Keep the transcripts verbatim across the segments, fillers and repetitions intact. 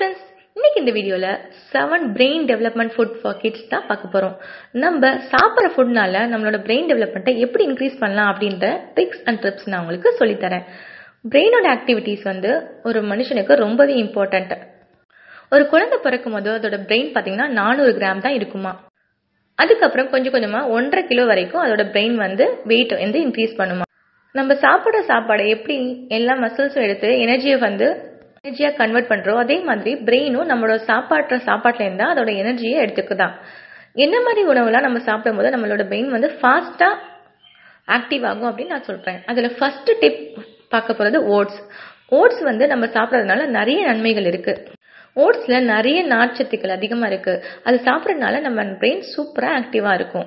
Friends, இன்னைக்கு இந்த வீடியோல seven brain development food for kids தான் பார்க்க போறோம். நம்ம சாப்பிட்ற ஃபுட்னால நம்மளோட பிரெயின் டெவலப்மெண்ட்டை எப்படி இன்க்ரீஸ் பண்ணலாம் அப்படின்ற ட்ரிக்ஸ் அண்ட் டிப்ஸ் நான் உங்களுக்கு சொல்லித்தரேன். பிரெயினோட ஆக்டிவிட்டீஸ் வந்து ஒரு மனுஷனுக்கு ரொம்பவே இம்பார்ட்டன்ட். ஒரு குழந்தை பிறக்கும் போது அதோட பிரெயின் பார்த்தீங்கன்னா நானூறு கிராம் தான் இருக்குமா. அதுக்கப்புறம் கொஞ்சம் கொஞ்சமா ஒன்றரை கிலோ வரைக்கும் அதோட பிரெயின் வந்து வெயிட் வந்து இன்க்ரீஸ் பண்ணுமா. நம்ம சாப்பிட்ற சாப்பாடை எப்படி எல்லா மசில்ஸும் எடுத்து எனர்ஜியை வந்து எனர்ஜியாக கன்வெர்ட் பண்ணுறோம், அதே மாதிரி பிரெயினும் நம்மளோட சாப்பாடுற சாப்பாட்டில் இருந்தால் அதோட எனர்ஜியை எடுத்துக்குதான். என்ன மாதிரி உணவுலாம் நம்ம சாப்பிடும் போது நம்மளோட பிரெயின் வந்து ஃபாஸ்ட்டாக ஆக்டிவ் ஆகும் அப்படின்னு நான் சொல்கிறேன். அதில் ஃபர்ஸ்ட் டிப் பார்க்க போகிறது ஓட்ஸ். ஓட்ஸ் வந்து நம்ம சாப்பிட்றதுனால நிறைய நன்மைகள் இருக்குது. ஓட்ஸில் நிறைய நார்ச்சத்துக்கள் அதிகமாக இருக்குது. அது சாப்பிட்றதுனால நம்ம பிரெயின் சூப்பராக ஆக்டிவாக இருக்கும்.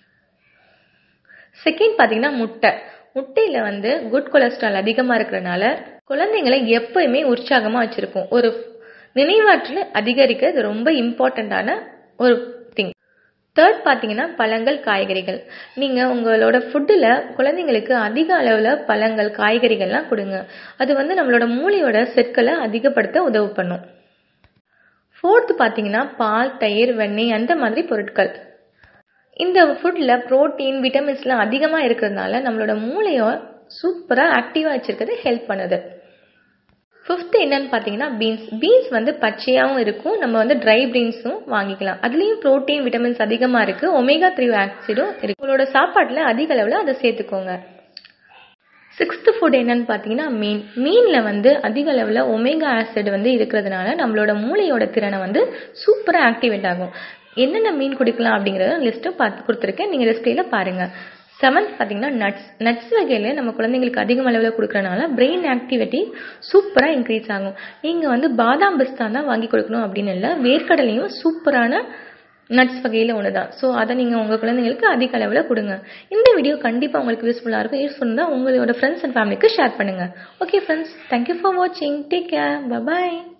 செகண்ட் பார்த்தீங்கன்னா முட்டை. முட்டையில் வந்து குட் கொலஸ்ட்ரால் அதிகமாக இருக்கிறதுனால குழந்தைங்களை எப்பயுமே உற்சாகமாக வச்சுருக்கும். ஒரு நினைவாற்றல் அதிகரிக்கிறது ரொம்ப இம்பார்ட்டண்ட்டான ஒரு திங். தேர்ட் பார்த்தீங்கன்னா பழங்கள், காய்கறிகள். நீங்கள் உங்களோட ஃபுட்டில் குழந்தைங்களுக்கு அதிக அளவில் பழங்கள், காய்கறிகள்லாம் கொடுங்க. அது வந்து நம்மளோட மூளையோட செற்களை அதிகப்படுத்த உதவு பண்ணும். ஃபோர்த்து பார்த்தீங்கன்னா பால், தயிர், வெண்ணெய் அந்த மாதிரி பொருட்கள். இந்த ஃபுட்டில் ப்ரோட்டீன், விட்டமின்ஸ்லாம் அதிகமாக இருக்கிறதுனால நம்மளோட மூளையை சூப்பராக ஆக்டிவாக வச்சுருக்கிறது ஹெல்ப் பண்ணுது. ஃபிஃப்த்து என்னன்னு பார்த்தீங்கன்னா பீன்ஸ். பீன்ஸ் வந்து பச்சையாகவும் இருக்கும், நம்ம வந்து ட்ரை பீன்ஸும் வாங்கிக்கலாம். அதுலேயும் ப்ரோட்டீன், விட்டமின்ஸ் அதிகமாக இருக்குது, ஒமேகா த்ரீ ஆசிடும் இருக்குது. உங்களோட சாப்பாட்டில் அதிக அளவில் அதை சேர்த்துக்கோங்க. சிக்ஸ்த்து ஃபுட் என்னன்னு பார்த்தீங்கன்னா மீன். மீனில் வந்து அதிக அளவில் ஒமேகா ஆசிட் வந்து இருக்கிறதுனால நம்மளோட மூளையோட திறனை வந்து சூப்பராக ஆக்டிவேட் ஆகும். என்னென்ன மீன் குடிக்கலாம் அப்படிங்கிறத லிஸ்ட்டு பார்த்து கொடுத்துருக்கேன், நீங்கள் டிஸ்பிளேயில் பாருங்கள். செவன்த் பார்த்தீங்கன்னா நட்ஸ். நட்ஸ் வகையில் நம்ம குழந்தைங்களுக்கு அதிக அளவில் கொடுக்குறனால பிரெயின் ஆக்டிவிட்டி சூப்பராக இன்க்ரீஸ் ஆகும். நீங்கள் வந்து பாதாம் பிஸ்தா தான் வாங்கி கொடுக்கணும் அப்படின்னு இல்லை, வேர்க்கடலையும் சூப்பரான நட்ஸ் வகையில் ஒன்று தான். ஸோ அதை நீங்கள் உங்கள் குழந்தைங்களுக்கு அதிக அளவில் கொடுங்க. இந்த வீடியோ கண்டிப்பாக உங்களுக்கு யூஸ்ஃபுல்லாக இருக்கும். யூஸ்ஃபுல் தான் உங்களோட ஃப்ரெண்ட்ஸ் அண்ட் ஃபேமிலிக்கு ஷேர் பண்ணுங்கள். ஓகே ஃப்ரெண்ட்ஸ், தேங்க்யூ ஃபார் வாட்சிங். Take care. பை பாய்.